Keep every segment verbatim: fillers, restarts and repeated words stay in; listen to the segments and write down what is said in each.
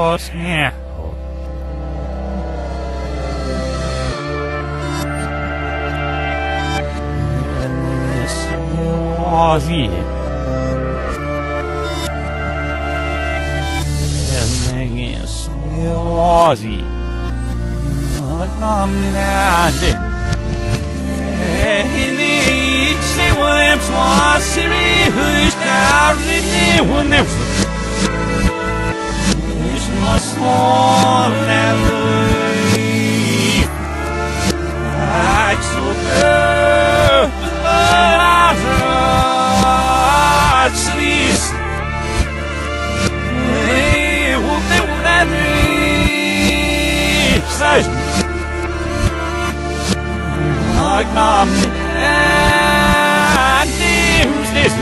nie. Ozzy. Everything is Ozzy. I'm not dead. He needs to wimps was serious. Now, he will never. It's my soul never leave. I took her, but I tried to leave. They will, they will let me say. Like mom and names this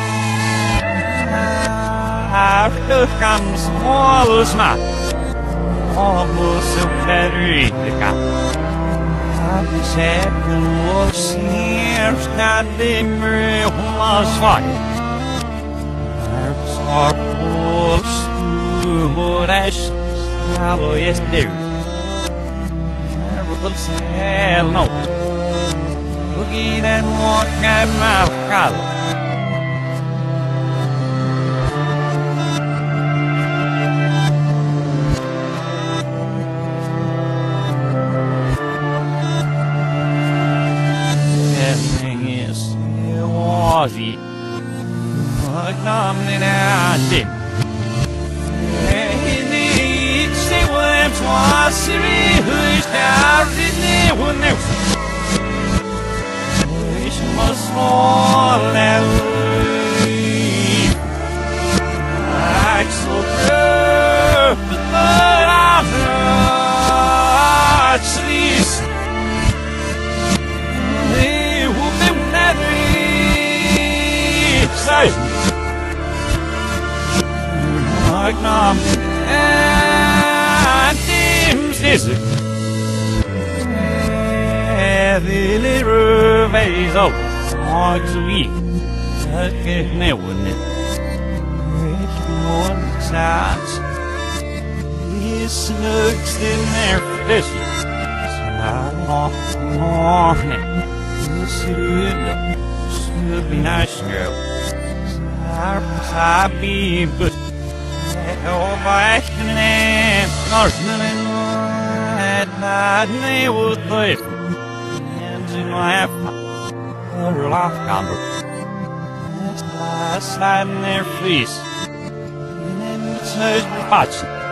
I come small as my almost so better I was happy was years not the mirror was fine I was almost to what I should yes do I was hell no Boogie and walk at my collar. Everything is Ozzy. But nothing I did. He needs to win twice. He who's down in the one must fall and leave. I so perfect, but I'm not sleep. They will be never say. Like numb and dims is it. The little ways over. Hard to eat, I can't never knit. It's one size. He snooks in there for this. I walk on it. This should be nice, girl. I be good. Oh, my and nothing at night, they would live. And in my her laugh candle. Just last slide in their fleece. And then it's her patch.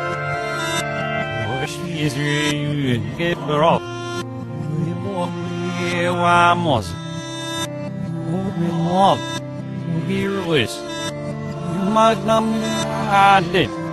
Oh, she is really get her off. You won't be a mouse. Oh, be love. Be released. You might not be I did.